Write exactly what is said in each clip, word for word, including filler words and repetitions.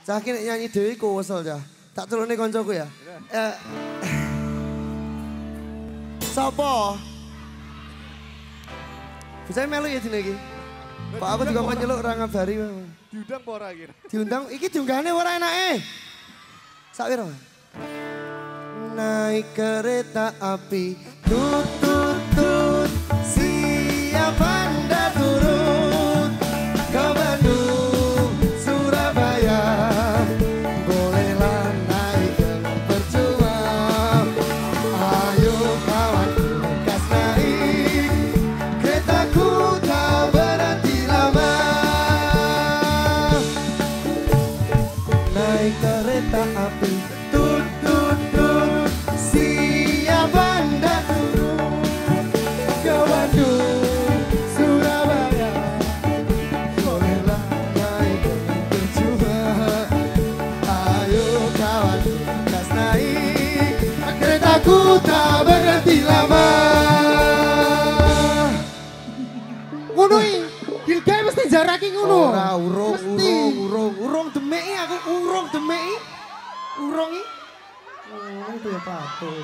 Cah ki nyanyi dhewe ku wesel cah. Tak tulune koncoku ya. Eh. Sopo? Bisa melu ya dina iki. Pak aku juga mau nyeluk ora ngabari. Diundang apa ora iki? Diundang iki diunggahane ora enake. Sak piro? Naik kereta api tut tut tut siap Anda turun ke Bandung Surabaya bolehlah naik percuma ayo kawan gas naik keretaku tak berhenti lama naik kereta api tut tut tut siap Anda turun ke Bandung Surabaya bolehlah naik percuma ayo kawan gas naik keretaku tak berhenti lama. Ngono iki. Gilgae mesti jaraki ngono. Ora urung Mesti. urung urung urung demeki aku urung demeki. Urung iki. Oh, itu ya patuh.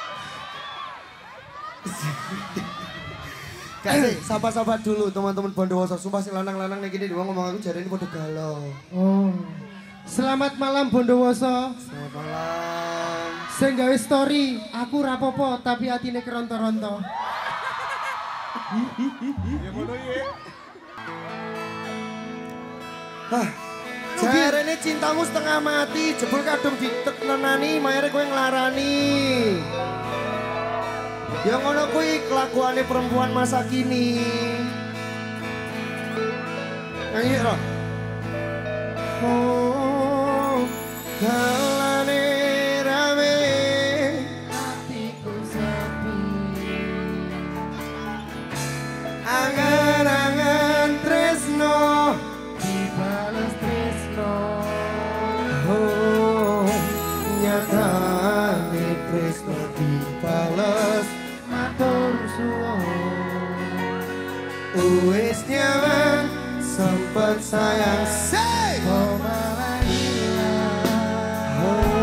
Kasih, sapa-sapa dulu teman-teman Bondowoso. Sumpah sing lanang-lanang nek iki wong ngomong aku jarene padha galau. Oh. Selamat malam Bondowoso. Selamat malam. Sing gawe story, aku rapopo tapi atine keronto-ronto. Ya ngono iki. Hah. Jarene cintamu setengah mati, jebul kadung ditenani, mayare kowe nglarani. Ya ngono kuwi kelakuane perempuan masa kini. Nyanyi ro. Oh, kalane rame hatiku sepi. Angan-angan tresno dibalas tresno. Oh, nyatane tresno dibalas matur suwun. Wis nyaman sempet sayang say kok malah hilang.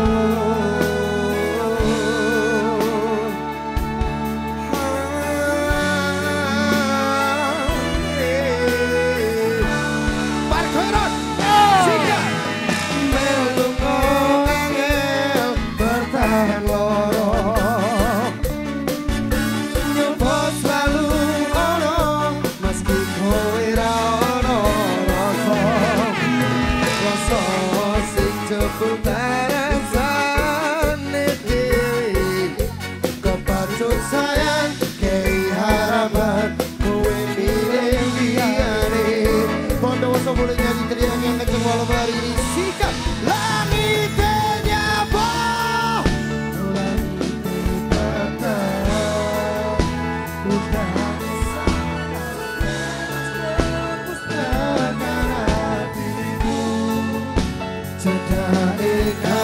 Parkoran, sikat, melung kok angel bertahan loro. Nyoba selalu ono meski kowe ra ono rasa. Rasa sing jebul rasane dhewe. Kepacut sayang kei harapan kowe milih liyane. Bondowoso boleh nyanyi teriak yang kenceng walau hari ini. Sikap langit nyapa langit patah udah pustaka hatimu cedai